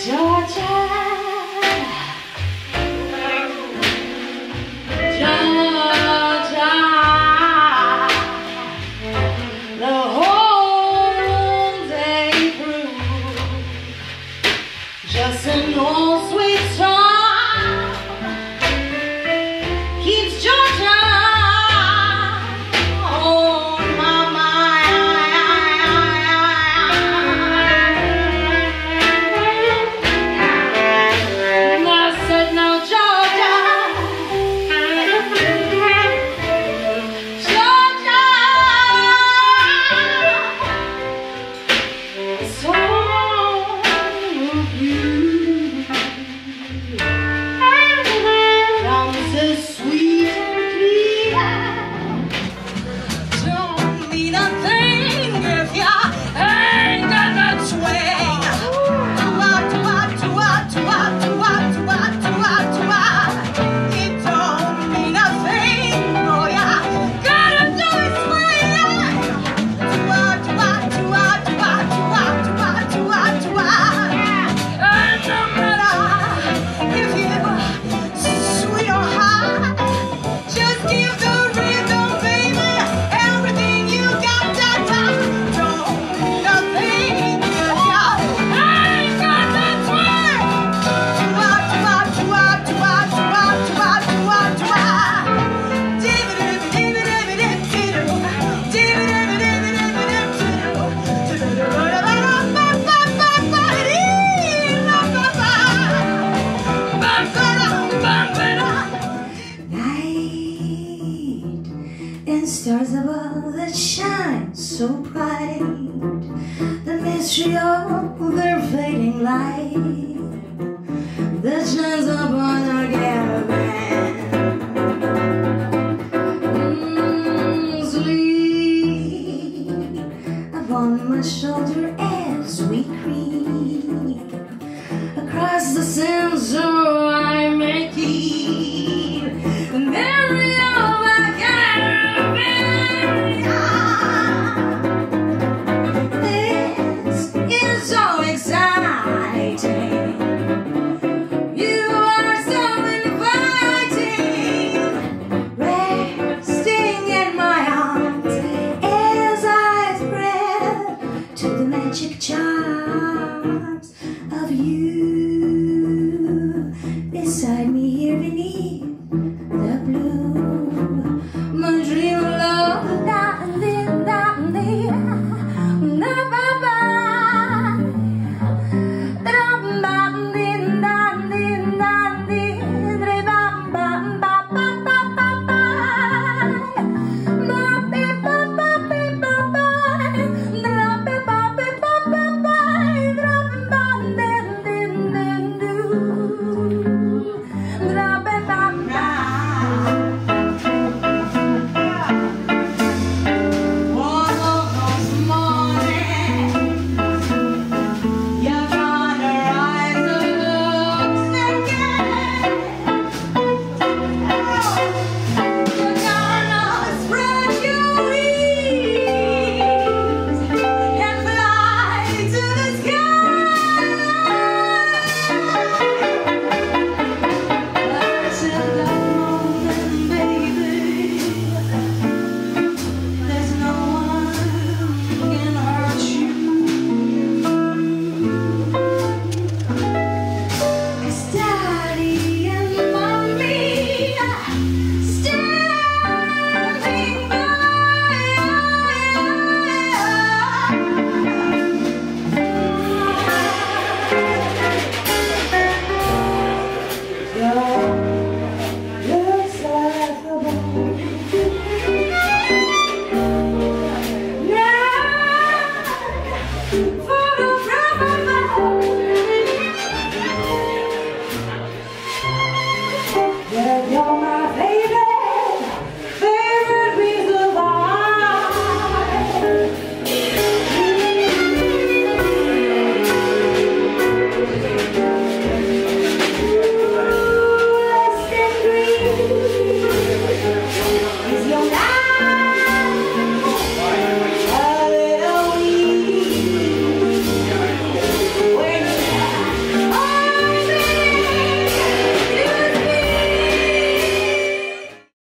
Georgia, Georgia, the whole day through, just an old sweet song keeps Georgia on my mind. And I said, now Georgia, Georgia, the song of you sounds so sweet and clear. Don't mean a thing if you ain't got that swing. It don't mean a thing, boy, I gotta do it swing. And no matter if you're sweet or high, just give the rhythm, baby, everything you got. Don't mean a thing if you ain't got that swing. Night and stars above that shine so bright, the mystery of their fading light that shines upon our caravan. Sleep upon my shoulder as we creep across the sands, so I may keep the memory of our caravan. This is so exciting. You are so inviting, resting in my arms as I spread to the magic charms of you beside me.